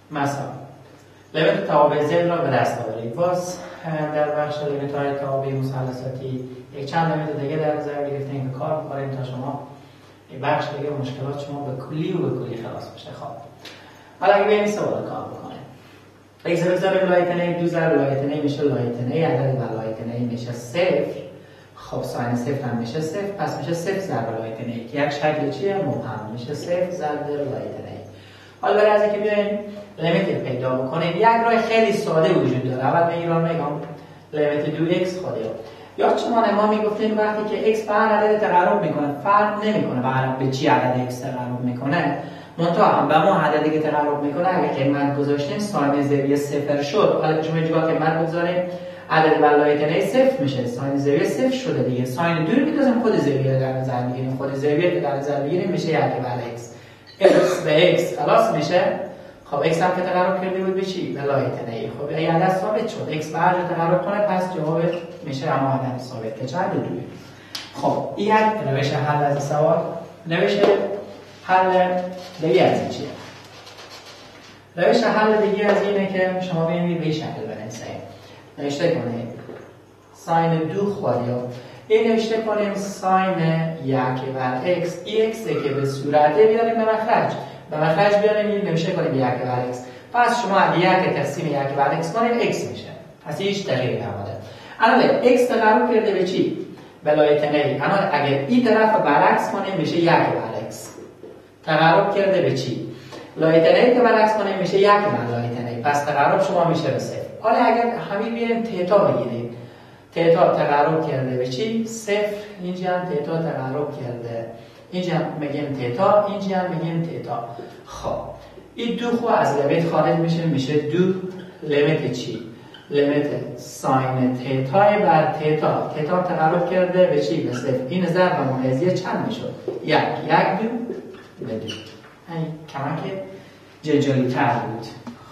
مثلا لیمیت تابع زد را به دست آورید. باز در بخش لیمیت های تابع مثلثاتی یک چند لیمیت دیگه در نظر گرفتیم که کار می‌کنیم تا شما این بخش دیگه مشکلات شما به کلی خلاص بشه. خب حالا اگه بیایم سوال کار بکنیم، x بذاریم لایتنه 2 ضرب لایتنه میشه لایتنه، عدد بر لایتنه میشه 0. خب ساین 0 هم میشه 0، پس میشه 0 ضرب لایتنه یک شکل چیه؟ مبهم، میشه 0 ضرب لایتنه. حالا برای از اینکه بیایم لیمیت پیدا بکنیم یک راه خیلی ساده وجود داره. اول من ایران میگم لیمیت 2x خودی یا چون ما میگفتیم وقتی که x به هر عدد تقرب میکنه فرق نمیکنه به چی عدد x تقرب میکنه، منتها هم به ما عددی که تقرب میکنه اگه قیمت گذاشتیم ساین زاویه 0 شد. حالا شما جدا قیمت بگذاریم عدد بر لایتنه 0 میشه، ساین زاویه 0 شده دیگه. ساین دور میذاریم خود زاویه در نظر میگیریم، خود زاویه که در نظر میگیریم میشه 1 بر x. x به x خلاص میشه. خب x هم که تقرب کرده بود به چی؟ به لایتنه. خب این عدد ثابت شد، x به هر جا تقرب کنه پس جواب میشه اما عدد ثابت که چه عددیه. خب این یک روش حل از سوال. روش حل دیگه از این چیه؟ روش حل دیگه از اینه که شما ببینید به این شکل بنویسید. نوشته کنید ساین 2 خودی این نوشته کنیم ساین 1 بر x. این x که به صورته بیاریم به مخرج بیاریم این نوشته کنیم 1 بر x. پس شما اگه 1 تقسیم 1 بر x کنیم x میشه. پس هیچ تغییری نموده. الان x تقرب کرده به چی؟ به لایتنه. اما اگر این طرف برعکس کنیم میشه 1 بر x. تقرب کرده به چی؟ لایتنه که برعکس کنیم میشه 1 بر لایتنه. پس تقرب شما میشه به 0. حالا اگر همین بیاریم تیتا بگیریم، تیتا تقرب کرده به چی؟ 0. اینجا هم تیتا تقرب کرده، اینجا هم میگیم تیتا، اینجا هم میگیم تیتا. خب این دو خو از لیمیت خارج میشه 2 لیمیت چی؟ لیمیت ساین تیتای بر تیتا. تیتا تقرب کرده به چی؟ به 0. این ضرب مقایسه چند میشد؟ 1 2 به 2. این کمک جنجالی تر بود.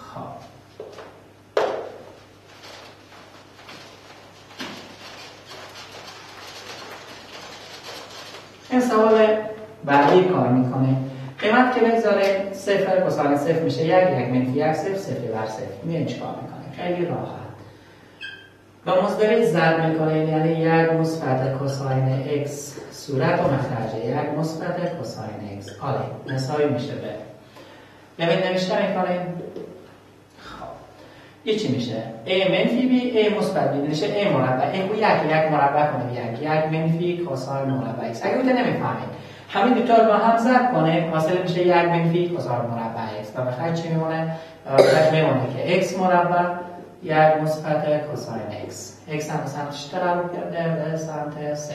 این سوال بعدی کار میکنه. قیمت که بگذاره 0 کوساین 0 میشه 1 منفی 1 0 0 بر 0. میان چیکار میکنه؟ خیلی راحت. با مصدر ضرب میکنه، یعنی 1 مثبت کوساین x صورت و مخرج 1 مثبت کوساین x. حالا مساوی میشه به لیمیت نوشته میکنیم. خب این چی میشه؟ a منفی b a مثبت b میشه a مربع. a رو یک مربع کنیم 1 منفی کوساین مربع x. اگه بوده نمیفهمید همین دو تا رو با هم ضرب کنه حاصل میشه 1 منفی کوساین مربع x. و مخرج چی میمونه؟ مخرج میمونه که x مربع 1 مثبت کوساین x. x هم سمت چی تقرب کرده؟ به سمت 0.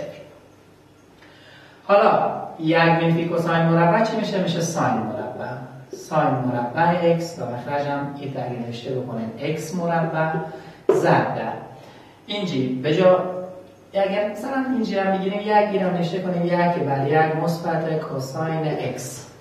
حالا 1 منفی کوساین مربع چی میشه؟ میشه ساین مربع. ساین مربع x و مخرج هم این تغییر نوشته بکنیم x مربع ضرب در اینجی به جا اگر مثلا اینجی هم بگیریم 1 گیرم نوشته کنیم 1 بر 1 مثبت کوساین x.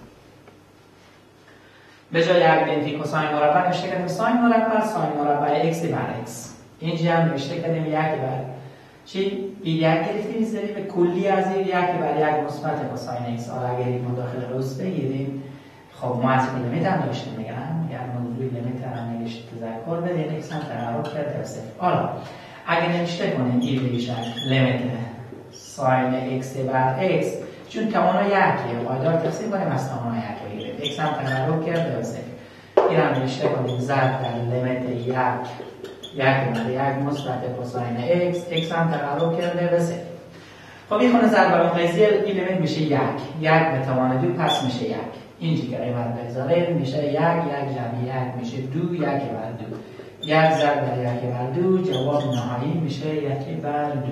به جای 1 منفی کوساین مربع نوشته کنیم ساین مربع x بر x. اینجی هم نوشته کنیم 1 بر چی؟ بی 1 گرفتیم زدیم به کلی از این 1 بر 1 مثبت کوساین x. حالا اگر این مداخل روز بگیریم خب ما از لیمیت هم نوشته میگم موضوع لیمیت هم نوشته تذکر بدین x هم تقرب کرده 0. حالا اگر نوشته کنیم این میشه لیمیت ساین x بر x چون تماما 1 پایدار تقسیم کنیم از تماما 1 بگیریم x هم تقرب کرده 0. این هم نوشته کنیم ضرب در لیمیت 1 بر 1 مثبت کوساین x هم تقرب کرده به 0. خب این خونه ضرب مقایسه این لیمیت میشه 1 به توان 2 پس میشه 1. اینجی که قیمت بگذاره میشه 1 جمع 1 میشه 2 1 بر 2. 1 ضرب در 1 بر 2 جواب نهایی میشه 1 بر 2.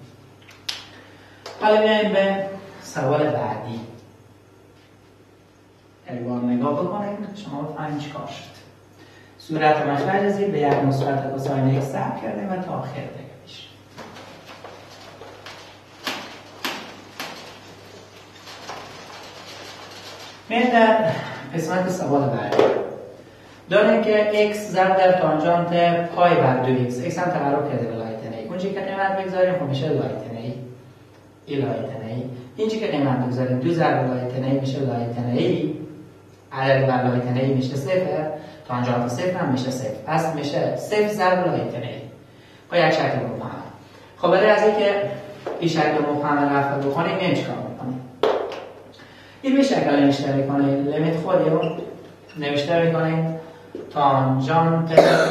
حالا بیاییم به سوال بعدی. یک بار نگاه بکنیم شما بفهمید چیکار شد. صورت مخرج از این به 1 مثبت کوساین x ضرب کردیم و تا آخر دیگه میشه. میریم در قسمت سوال بعدی. داریم که x ضرب در تانژانت پای بر 2x. x هم تقرب کرده به لایتنه ای. اونجا که قیمت بگذاریم خب میشه لایتنه ای. این لایتنه ای. اینجا که قیمت بگذاریم 2 ضرب لایتنه ای میشه لایتنه ای. عدد بر لایتنه ای میشه 0. تانجانت صفر هم میشه صفر. پس میشه صفر ضرب لایتنه با یک شکل مبهم. خب برای از اینکه این شکل مبهم رفع بکنیم این چیکار میکنیم؟ این به شکل نوشته میکنیم، لیمیت خودی رو نوشته میکنیم تانجانت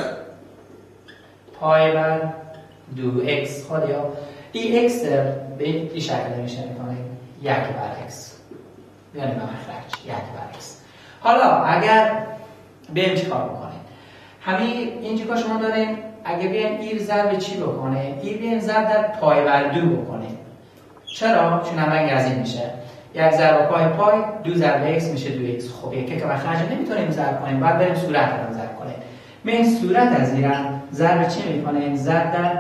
پای بر 2x خودی رو این x به این شکل نوشته میکنیم 1 بر x، یعنی به مخرج 1 بر x. حالا اگر بیایم چیکار بکنیم؟ همین اینجا که شما دارین اگه بیایم این ضرب چی بکنه؟ این بیایم ضرب در پای بر 2 بکنیم. چرا؟ چون همرنگ از این میشه 1 ضرب پای 2 ضرب x میشه 2x. خب یکی که مخرج نمیتونیم ضرب کنیم، باید بریم صورت رو ضرب کنیم. من صورت از این ضرب چی میکنیم؟ ضرب در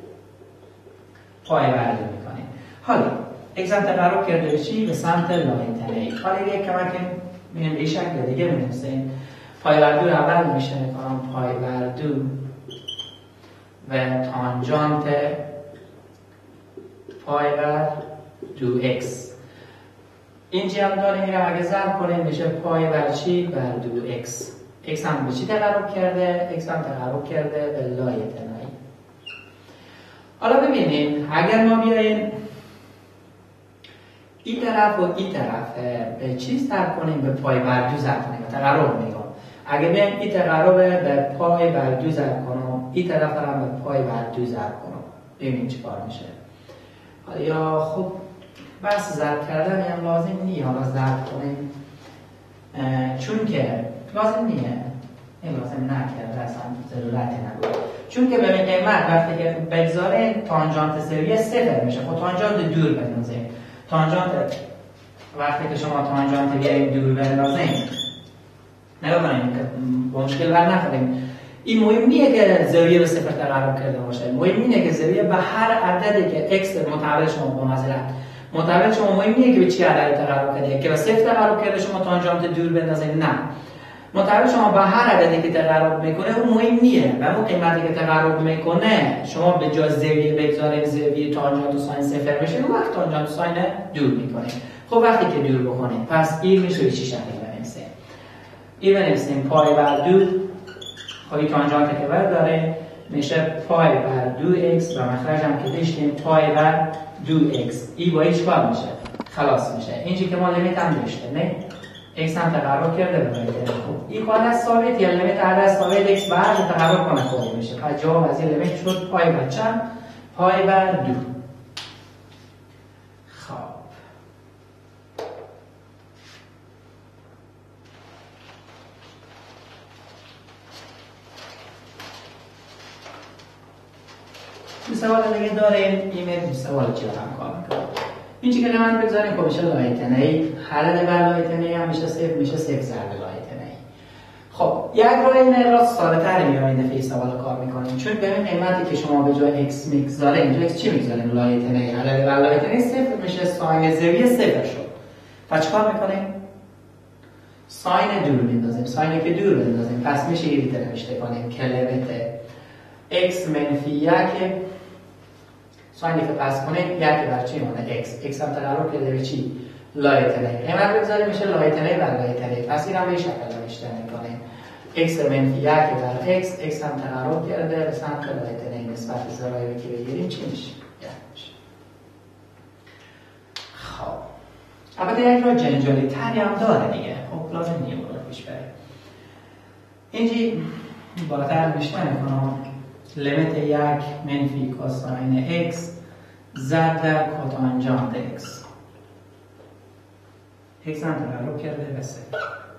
پای بر 2 میکنیم. حالا اگزم تقرب کرده به چی؟ به سمت لایتنه. حالا یک کمک میگیم به شکل دیگه بنویسیم. پای بر 2 اول میشه میکنم پای بر 2 و تانجانت پای بر 2x. اینجا هم داریم میرم اگه ضرب کنیم میشه پای بر چی؟ بر 2x. x هم به چی تقرب کرده؟ x هم تقرب کرده به لایتنه. حالا ببینیم اگر ما بیاییم این طرف و این طرف به چیز ضرب کنیم؟ به پای بر 2 ضرب کنیم. تقرب میگم اگه بیایم این تقرب به پای بر 2 ضرب کنم، این طرف هم به پای بر 2 ضرب کنم، ببینیم چی کار میشه. حالا یا خب بس ضرب کردن هم لازم نیه حالا ضرب کنیم، چون که لازم نیه، این لازم نکرده اصلا ضرورتی نداره. چون که به قیمت وقتی که بگذاره تانجانت سویه صفر میشه. خب تانجانت دور بندازیم. تانجانت وقتی که شما تانجانت بیاییم دور بندازیم نگاه کنیم که با مشکل بر نخوریم. این مهم نیه که زاویه به صفر تقرب کرده باشه، مهم اینه که زاویه به هر عددی که x متعادل شما با معذرت متعادل شما مهم نیه که به چی عددی تقرب کرده، که به صفر تقرب کرده شما تانجانت دور بندازید. نه، متعادل شما به هر عددی که تقرب میکنه اون مهم نیه و اون قیمتی که تقرب میکنه شما به جای زاویه بگذارید زاویه تانجانت و ساین صفر بشه، اون وقت تانجانت و ساین دور میکنه. خب وقتی که دور بکنید پس این میشه چی شکل بنویسیم؟ این بنویسیم پای بر 2. خب این تانجانت که داره میشه پای بر 2x و مخرج هم که داشتیم پای بر 2x. این با هیچ کار میشه خلاص میشه. اینجی که ما لیمیت هم داشته نه x هم تقرب کرده به لیمیت. خب این خواهد از ثابت یا لیمیت از ثابت x به هر تقرب کنه خواهد میشه. پس جواب از این لیمیت شد پای بر چند؟ پای بر 2. خب دو سوال دیگه داریم. این دو سوال چی رو هم کار میکنه؟ این چی که من بگذاریم خب میشه لایتنه ای. عدد بر لایتنه ای هم میشه صفر، میشه صفر ضرب لایتنه ای. خب یک راه این را ساده تر میام این دفعه سوال کار میکنیم، چون به این قیمتی که شما به جای x میگذاره اینجا x چی میگذاریم؟ لایتنه ای. عدد بر لایتنه ای صفر میشه، ساین زاویه صفر شد. پس چیکار میکنیم؟ ساین دور میندازیم. ساینی که دور بندازیم پس میشه این نوشته کنیم که لیمیت x منفی 1 ساینی که پس کنیم 1 بر چی مونه؟ x هم تقرب کرده به چی؟ لایتنه. قیمت بگذاریم میشه لایتنه بر لایتنه. پس این هم به شکل نوشته میکنیم x منفی 1 بر x هم تقرب کرده به سمت لایتنه نسبت به زاویه‌ای که بگیریم چی میشه؟ خب البته یک راه جنجالی تری هم داره دیگه. خب لازم نیه برو پیش بریم. اینجی بالاتر نوشته میکنم لیمیت 1 منفی کوساین x ضرب در کوتانجانت x. x هم تقرب کرده به صفر.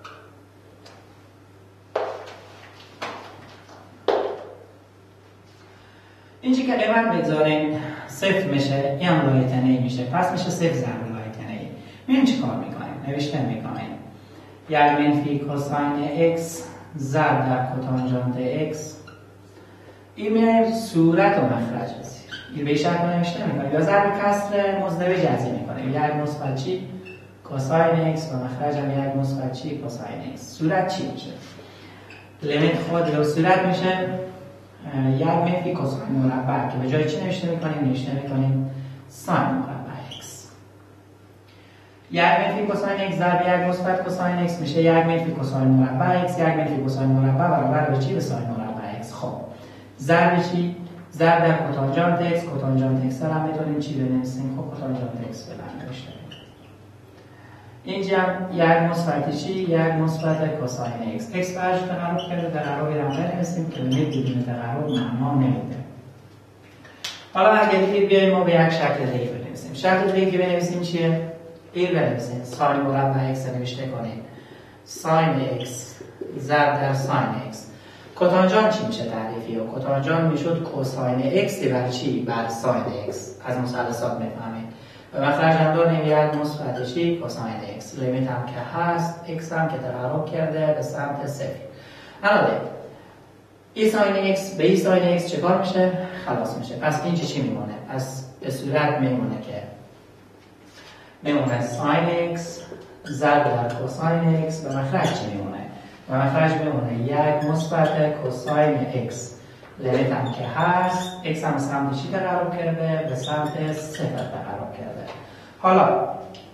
اینجی که قیمت بگذاریم صفر میشه، این هم لایتنه میشه، پس میشه صفر ضرب لایتنه. میریم چی کار میکنیم؟ نوشته میکنیم 1 منفی کوساین x ضرب در کوتانجانت x. این میایم صورت و مخرج زیر این به شکل نوشته میکنیم یا ضرب کسر مزدوج جذری میکنیم. 1 مثبت چی؟ کوساین x و مخرج هم 1 مثبت چی؟ کوساین x. صورت چی میشه؟ لیمیت خود رو صورت میشه 1 منفی کوساین مربع که به جای چی نوشته میکنیم؟ نوشته میکنیم ساین مربع x. یک منفی کوساین x ضرب یک مثبت کوساین x میشه یک منفی کوساین مربع x. یک منفی کوساین مربع برابر به چی؟ به ساین مربع x. خب ضرب چی؟ ضرب در کوتانژانت x. کوتانژانت x هم میتونیم چی بنویسیم؟ خب کوتانژانت x فعلا نوشته. اینجا یک مثبت چی؟ یک مثبت کوساین x. x برش تقرب کرده، تقربی رو بنویسیم که لیمیت بدون تقرب معنا نمیده. حالا اگر دیگه بیایم ما به یک شکل دیگه بنویسیم. شکل دیگه که بنویسیم چیه؟ این بنویسیم ساین مربع x رو نوشته کنیم ساین x ضرب در ساین x. کوتانژانت چی میشه تعریفی؟ و کوتانژانت میشد کوساین x بر چی؟ بر ساین x. از مثلثات میفهمید. و مخرج هم داریم یک مثبت چی؟ کوساین x. لیمیت هم که هست، x هم که تقرب کرده به سمت صفر. حالا ای ساین x به ای ساین x چکار میشه؟ خلاص میشه. پس این چی میمونه؟ پس به صورت میمونه که میمونه ساین x ضرب در کوساین x. و مخرج چی میمونه؟ و مخرج میمونه یک مثبت کوساین x. لیمیت هم که هست، x هم سمت چی تقرب کرده؟ به سمت صفر تقرب کرده. حالا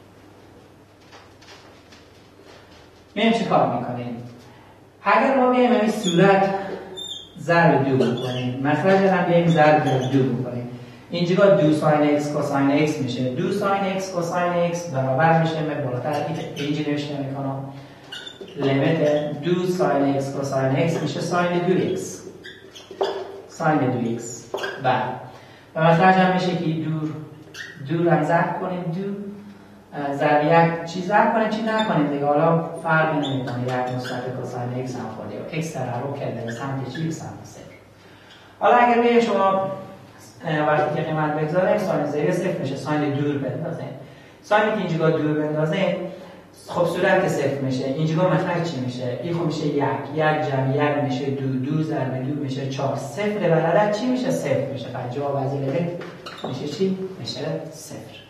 میایم چه کار میکنیم؟ اگر ما بیایم این صورت ضرب دو بکنیم، مخرج هم بیایم ضرب در دو بکنیم، اینجا دو ساین x کوساین x میشه. دو ساین x کوساین x برابر میشه، من بالاتر اینجا نوشته میکنم لیمیت دو ساین x کوساین x میشه ساین 2x. ساین 2x بله. و مخرج هم میشه که دور هم ضرب کنیم، دو ضرب یک چی ضرب کنیم چی نکنیم دیگه، حالا فرقی نمیکنه. یک مثبت کوساین x هم خورده و x تقرب کرده به سمت چی؟ به سمت صفر. حالا اگر بگید شما وقتی که قیمت بگذاریم ساین زیر صفر میشه، ساین دور بندازیم. ساینی که اینجا دور بندازیم خب صورت صفر میشه. اینجا مخرج چی میشه؟ این خب میشه یک جمع یک میشه دو ضرب دو میشه 4. صفر بر عدد چی میشه؟ صفر میشه. پس جواب از این لیمیت میشه چی؟ میشه صفر.